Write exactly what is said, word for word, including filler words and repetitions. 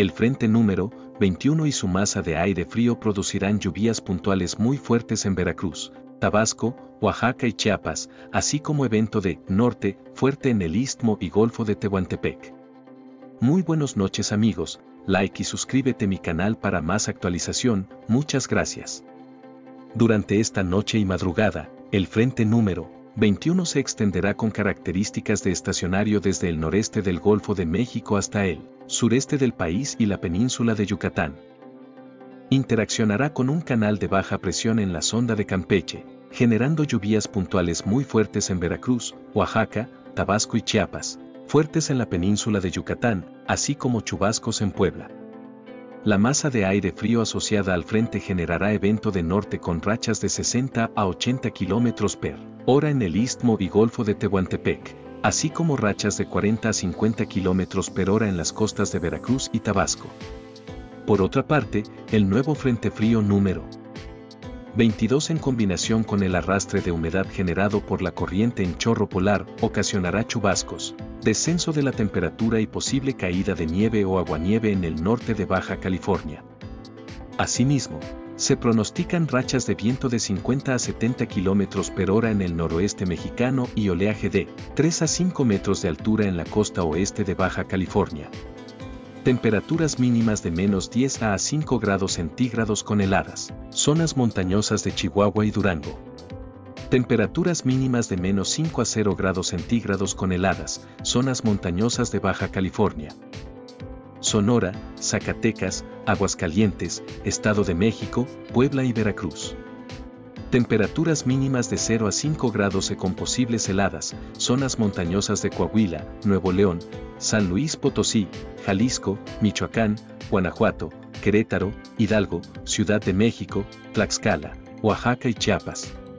el frente número veintiuno y su masa de aire frío producirán lluvias puntuales muy fuertes en Veracruz, Tabasco, Oaxaca y Chiapas, así como evento de norte fuerte en el Istmo y Golfo de Tehuantepec. Muy buenas noches amigos, like y suscríbete a mi canal para más actualización, muchas gracias. Durante esta noche y madrugada, el frente número veintiuno se extenderá con características de estacionario desde el noreste del Golfo de México hasta el sureste del país y la península de Yucatán. Interaccionará con un canal de baja presión en la sonda de Campeche, generando lluvias puntuales muy fuertes en Veracruz, Oaxaca, Tabasco y Chiapas, fuertes en la península de Yucatán, así como chubascos en Puebla. La masa de aire frío asociada al frente generará evento de norte con rachas de sesenta a ochenta kilómetros por hora en el Istmo y Golfo de Tehuantepec, así como rachas de cuarenta a cincuenta kilómetros por hora en las costas de Veracruz y Tabasco. Por otra parte, el nuevo frente frío número veintidós en combinación con el arrastre de humedad generado por la corriente en chorro polar ocasionará chubascos, descenso de la temperatura y posible caída de nieve o aguanieve en el norte de Baja California. Asimismo, se pronostican rachas de viento de cincuenta a setenta kilómetros por hora en el noroeste mexicano y oleaje de tres a cinco metros de altura en la costa oeste de Baja California. Temperaturas mínimas de menos diez a cinco grados centígrados con heladas, zonas montañosas de Chihuahua y Durango. Temperaturas mínimas de menos cinco a cero grados centígrados con heladas, zonas montañosas de Baja California. Sonora, Zacatecas, Aguascalientes, Estado de México, Puebla y Veracruz. Temperaturas mínimas de cero a cinco grados con posibles heladas, zonas montañosas de Coahuila, Nuevo León, San Luis Potosí, Jalisco, Michoacán, Guanajuato, Querétaro, Hidalgo, Ciudad de México, Tlaxcala, Oaxaca y Chiapas.